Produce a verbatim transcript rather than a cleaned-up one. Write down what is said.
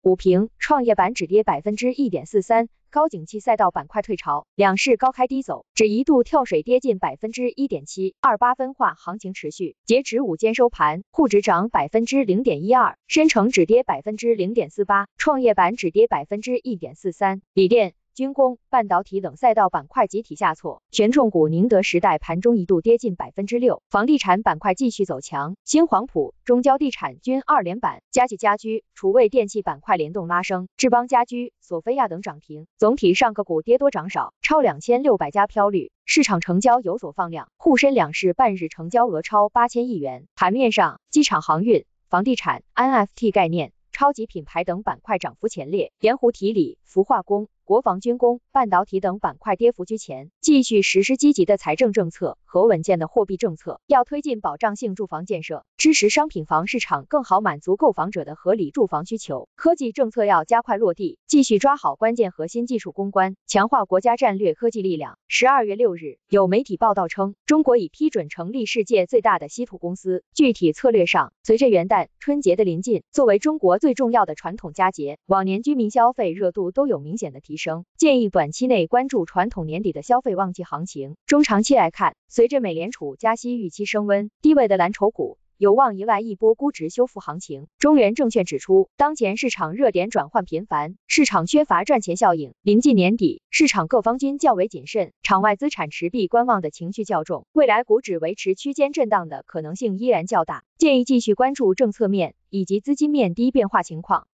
午评，创业板止跌百分之一点四三，高景气赛道板块退潮，两市高开低走，只一度跳水跌近百分之一点七。二八分化行情持续，截止午间收盘，沪指涨百分之零点一二，深成指跌百分之零点四八，创业板止跌百分之一点四三。锂电、军工、半导体等赛道板块集体下挫，权重股宁德时代盘中一度跌近百分之六，房地产板块继续走强，新黄埔、中交地产均二连板，佳绩家居、楚卫电器板块联动拉升，智邦家居、索菲亚等涨停。总体上个股跌多涨少，超两千六百家飘绿，市场成交有所放量，沪深两市半日成交额超八千亿元。盘面上，机场航运、房地产、N F T 概念、超级品牌等板块涨幅前列，盐湖提锂、氟化工、国防军工、半导体等板块跌幅居前，继续实施积极的财政政策和稳健的货币政策，要推进保障性住房建设，支持商品房市场更好满足购房者的合理住房需求。科技政策要加快落地，继续抓好关键核心技术攻关，强化国家战略科技力量。十二月六日，有媒体报道称，中国已批准成立世界最大的稀土公司。具体策略上，随着元旦、春节的临近，作为中国最重要的传统佳节，往年居民消费热度都有明显的提升，建议短期内关注传统年底的消费旺季行情。中长期来看，随着美联储加息预期升温，低位的蓝筹股有望迎来一波估值修复行情。中原证券指出，当前市场热点转换频繁，市场缺乏赚钱效应，临近年底，市场各方均较为谨慎，场外资产持币观望的情绪较重，未来股指维持区间震荡的可能性依然较大，建议继续关注政策面以及资金面低变化情况。